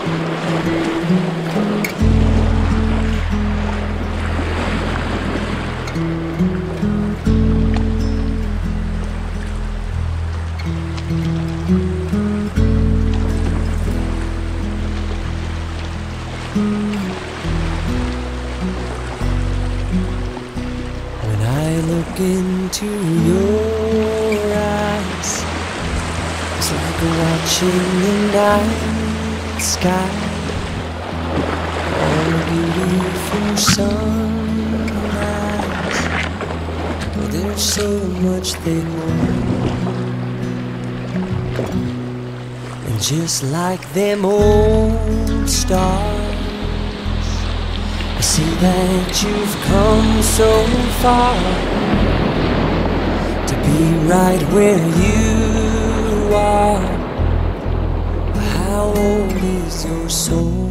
When I look into your eyes, it's like watching the night sky, all a beautiful sunrise. Oh, there's so much they hold, and just like them old stars, I see that you've come so far to be right where you are. How old is your soul?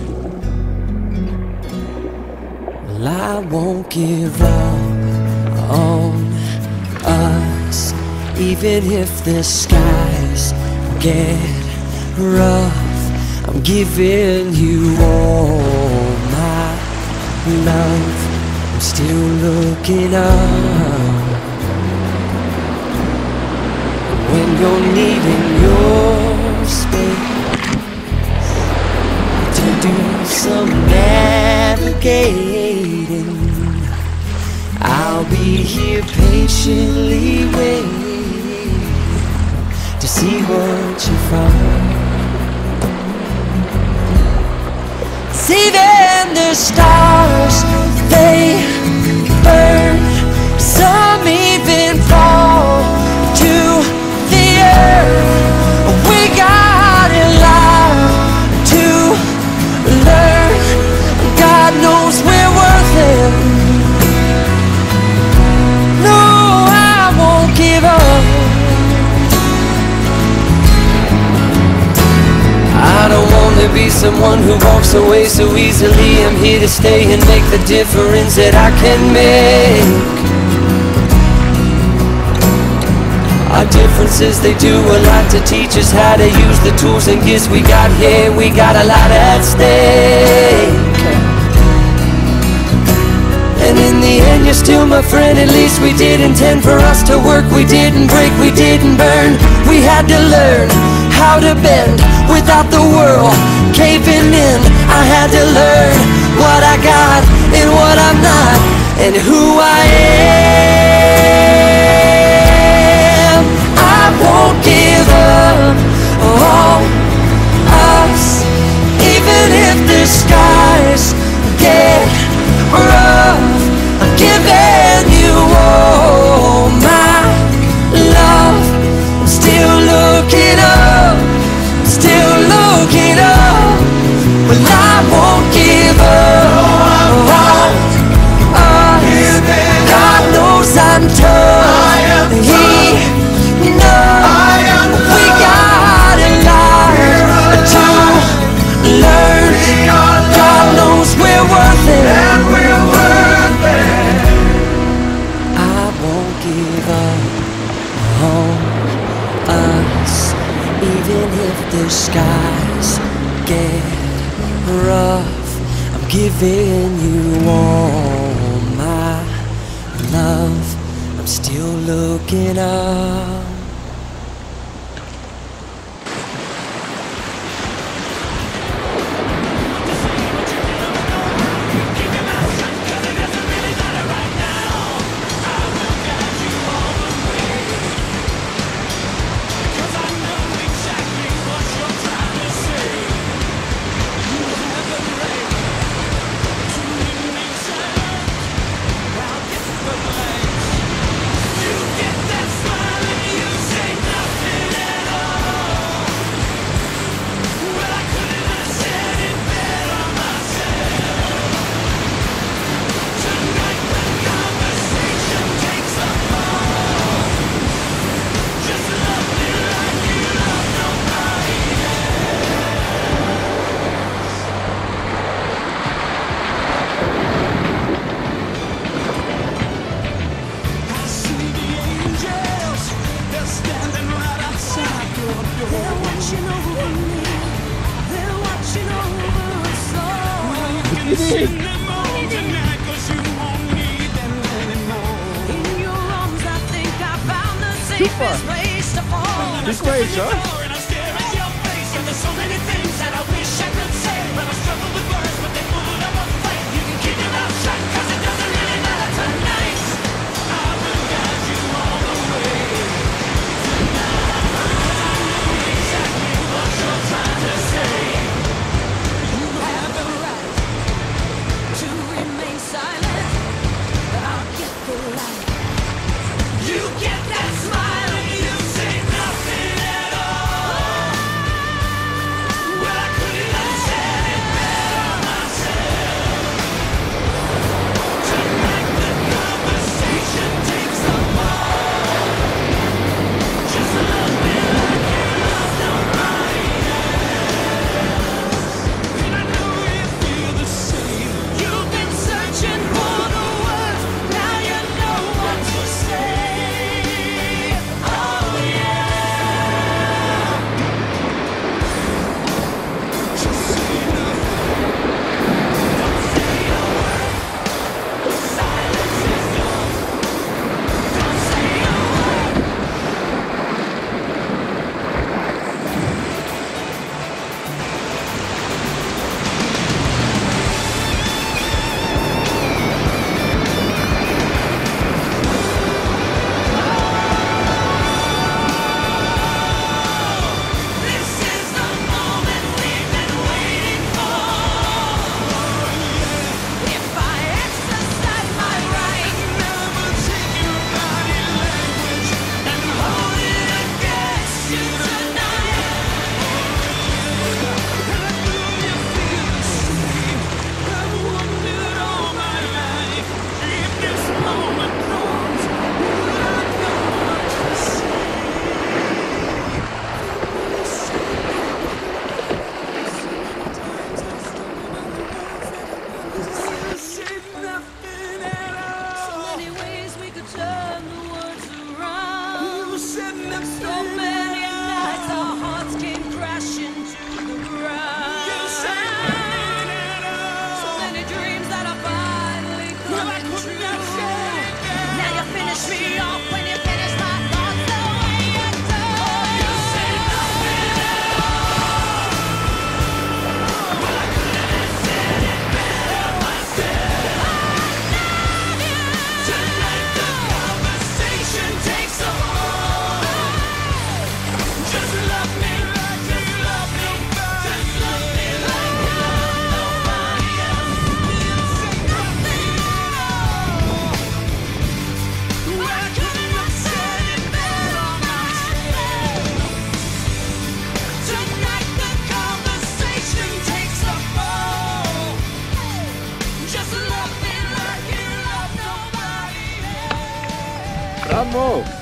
Well, I won't give up on us, even if the skies get rough. I'm giving you all my love. I'm still looking up. When you're needing your space to do some navigating, I'll be here patiently waiting to see what you find. Even the stars, they burn. Some even fall to the earth. We got a lot to learn. God knows we're worth it. No, I won't give up. I don't want to be someone who walks away so easily. I'm here to stay and make the difference that I can make. Our differences, they do a lot to teach us how to use the tools and gifts we got here. We got a lot at stake, and in the end you're still my friend. At least we did intend for us to work. We didn't break, we didn't burn. We had to learn how to bend without the world caving in. I had to learn what I got and what I'm not, and who I am. I won't give up on us, even if the skies get rough. I'm giving you all my love. I'm still looking up, still looking up. Well, I won't give up on us. God knows I'm tough. He knows we got a lot to learn. God knows we're worth it. I won't give up on us, even if the skies get rough. I'm giving you all my love. I'm still looking up. You get that smile and you This way, sir. Bravo!